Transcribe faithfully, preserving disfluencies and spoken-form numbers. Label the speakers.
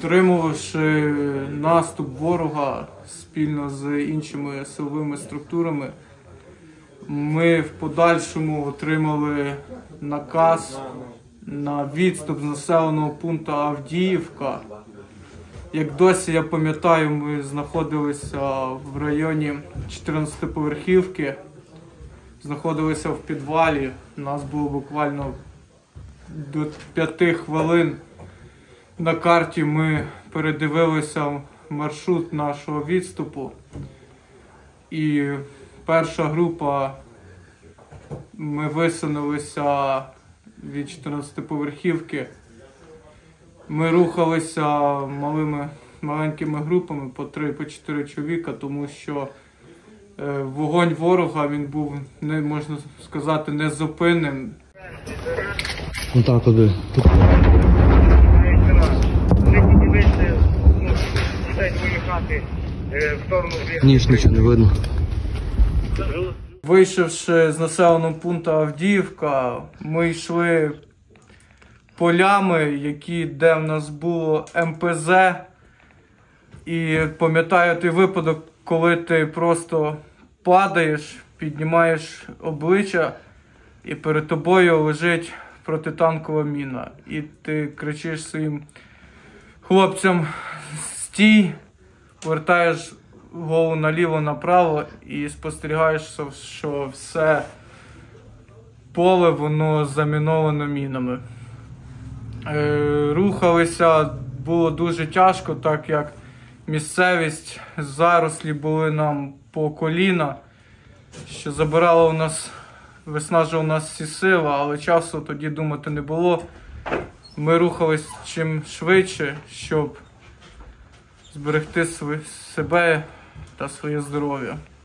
Speaker 1: Стримувавши наступ ворога спільно з іншими силовими структурами, ми в подальшому отримали наказ на відступ з населеного пункту Авдіївка. Як досі я пам'ятаю, ми знаходилися в районі чотирнадцятиповерхівки, знаходилися в підвалі. У нас було буквально до п'яти хвилин. На карті ми передивилися маршрут нашого відступу. І перша група, ми висунулися від чотирнадцятиповерхівки. Ми рухалися малими, маленькими групами по три, по чотири чоловіка, тому що е, вогонь ворога, він був, не можна сказати, незупинним.
Speaker 2: Ну так, куди? Ні, нічого не видно.
Speaker 1: Вийшовши з населеного пункту Авдіївка, ми йшли полями, які, де в нас було ем пе зет. І пам'ятаю той випадок, коли ти просто падаєш, піднімаєш обличчя, і перед тобою лежить протитанкова міна. І ти кричиш своїм хлопцям «Стій!», повертаєш голову наліво-направо і спостерігаєш, що все поле воно заміновано мінами. Е, рухалися було дуже тяжко, так як місцевість, зарослі були нам по коліна, що забирало у нас, виснажувало у нас всі сили, але часу тоді думати не було. Ми рухались чим швидше, щоб зберегти себе та своє здоров'я.